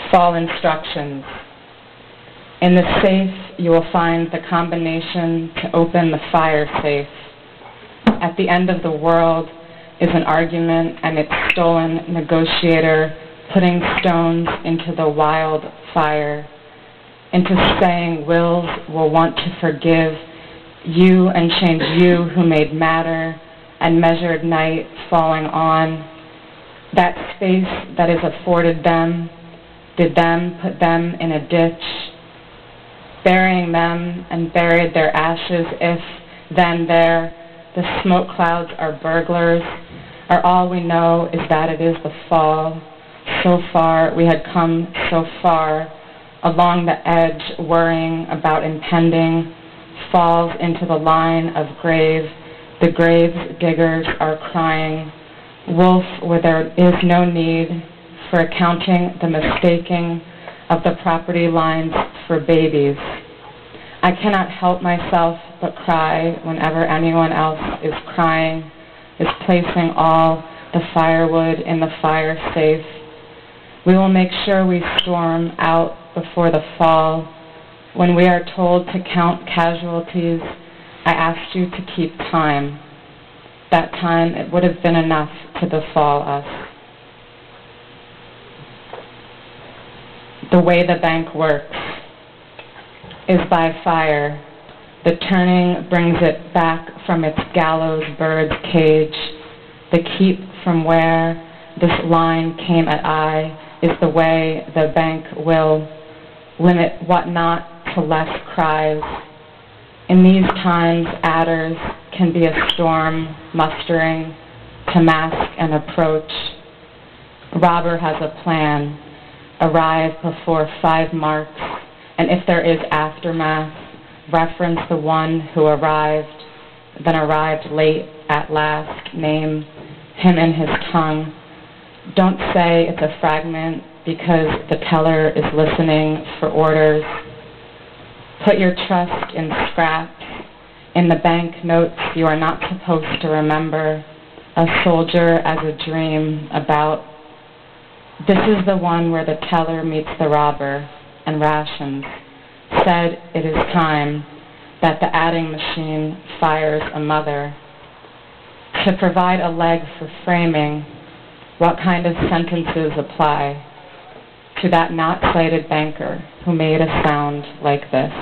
Fall instructions. In the safe, you will find the combination to open the fire safe. At the end of the world is an argument and its stolen negotiator putting stones into the wild fire, into saying wills will want to forgive you and change you who made matter and measured night falling on. That space that is afforded them, did them put them in a ditch, burying them and buried their ashes if, then there, the smoke clouds are burglars, or all we know is that it is the fall. So far, we had come so far, along the edge, worrying about impending, falls into the line of grave. The grave diggers are crying, wolf where there is no need for accounting the mistaking of the property lines for babies. I cannot help myself but cry whenever anyone else is crying, is placing all the firewood in the fire safe. We will make sure we storm out before the fall. When we are told to count casualties, I asked you to keep time. That time, it would have been enough to befall us. The way the bank works is by fire. The turning brings it back from its gallows bird's cage. The keep from where this line came at eye is the way the bank will limit what not to less cries. In these times, adders can be a storm mustering to mask an approach. Robber has a plan. Arrive before 5 marks, and if there is aftermath, reference the one who arrived, then arrived late at last. Name him in his tongue. Don't say it's a fragment because the teller is listening for orders. Put your trust in scraps. In the bank notes you are not supposed to remember. A soldier as a dream about. This is the one where the teller meets the robber and rations. Said it is time that the adding machine fires a mother. To provide a leg for framing, what kind of sentences apply to that not cited banker who made a sound like this?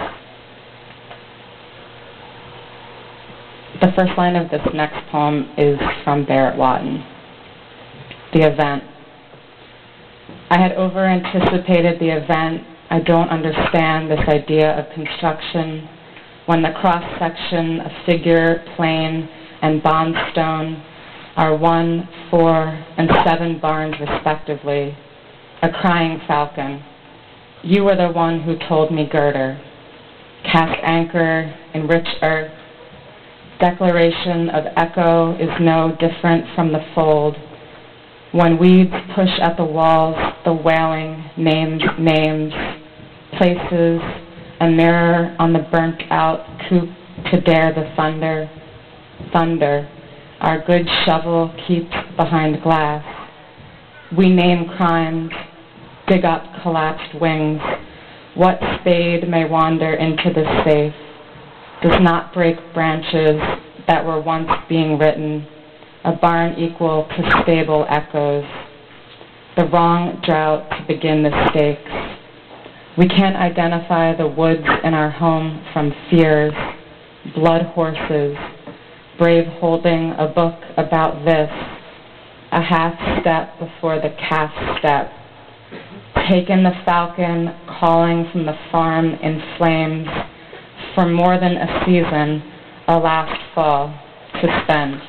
The first line of this next poem is from Barrett Watton. The event. I had over-anticipated the event. I don't understand this idea of construction when the cross-section of figure, plane, and bondstone are 1, 4, and 7 barns respectively. A crying falcon. You were the one who told me girder. Cast anchor in rich earth. Declaration of echo is no different from the fold. When weeds push at the walls, the wailing names names, places, a mirror on the burnt-out coop to dare the thunder. Thunder, our good shovel keeps behind glass. We name crimes, dig up collapsed wings. What spade may wander into the safe does not break branches that were once being written. A barn equal to stable echoes. The wrong drought to begin the stakes. We can't identify the woods in our home from fears, blood horses, brave holding a book about this, a half step before the calf step. Taken the falcon calling from the farm in flames for more than a season, a last fall to spend.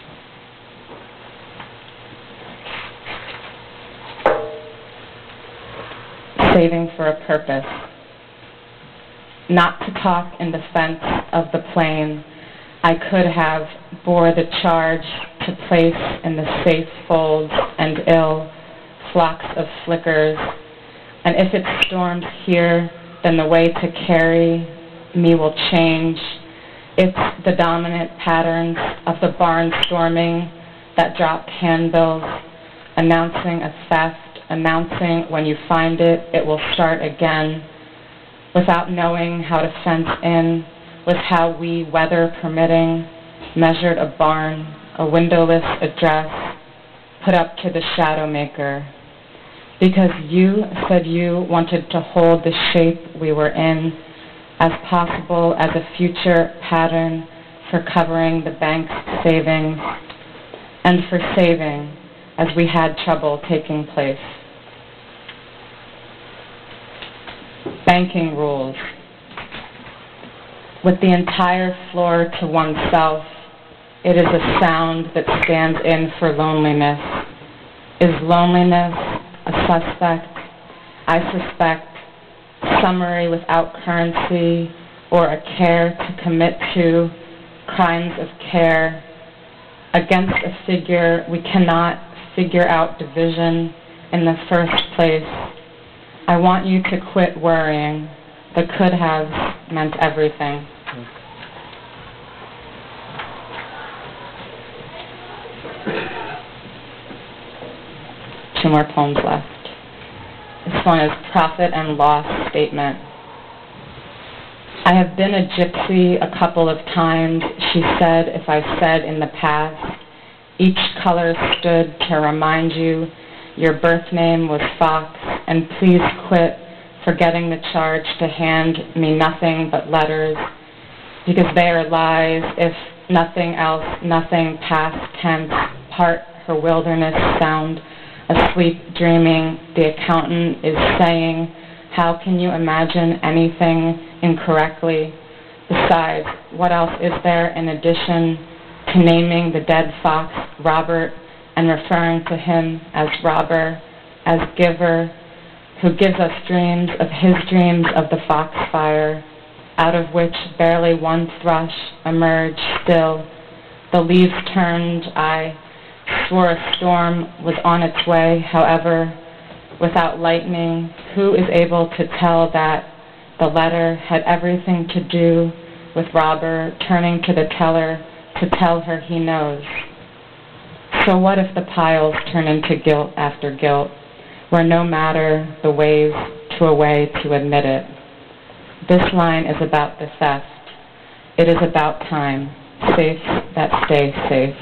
Saving for a purpose. Not to talk in defense of the plane, I could have bore the charge to place in the safe folds and ill flocks of flickers. And if it storms here, then the way to carry me will change. It's the dominant patterns of the barn storming that dropped handbills announcing a theft announcing when you find it, it will start again, without knowing how to fence in, was how we, weather permitting, measured a barn, a windowless address, put up to the shadow maker. Because you said you wanted to hold the shape we were in as possible as a future pattern for covering the bank's savings and for saving as we had trouble taking place. Banking rules. With the entire floor to oneself, it is a sound that stands in for loneliness. Is loneliness a suspect? I suspect summary without currency or a care to commit to, crimes of care. Against a figure we cannot figure out division in the first place. I want you to quit worrying. The could have meant everything. Two more poems left. This one is Profit and Loss Statement. I have been a gypsy a couple of times, she said, if I said in the past. Each color stood to remind you your birth name was Fox, and please quit forgetting the charge to hand me nothing but letters, because they are lies, if nothing else, nothing past tense, part her wilderness sound, asleep dreaming, the accountant is saying, how can you imagine anything incorrectly? Besides, what else is there in addition to naming the dead fox Robert and referring to him as robber, as giver, who gives us dreams of his dreams of the foxfire, out of which barely one thrush emerged still. The leaves turned, I swore a storm was on its way, however, without lightning, who is able to tell that the letter had everything to do with robber turning to the teller to tell her he knows? So what if the piles turn into guilt after guilt, where no matter the ways to a way to admit it? This line is about the theft. It is about time, safes that stay safe.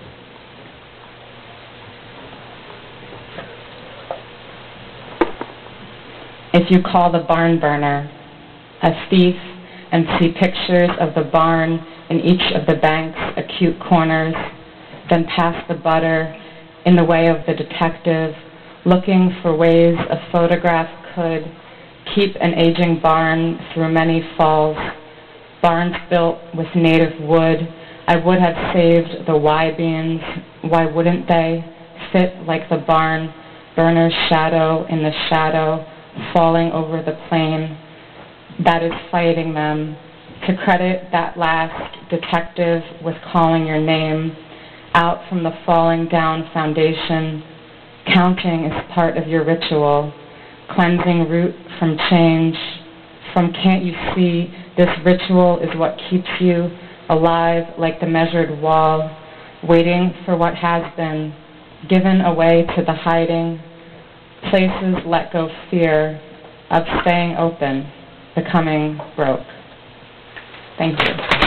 If you call the barn burner a thief and see pictures of the barn in each of the bank's acute corners, then pass the butter in the way of the detective, looking for ways a photograph could keep an aging barn through many falls. Barns built with native wood, I would have saved the Y-beams. Why wouldn't they fit like the barn burner's shadow in the shadow falling over the plain that is fighting them? To credit that last detective with calling your name out from the falling down foundation, counting is part of your ritual, cleansing root from change, from can't you see this ritual is what keeps you alive like the measured wall, waiting for what has been, given away to the hiding, places let go fear of staying open, becoming broke. Thank you.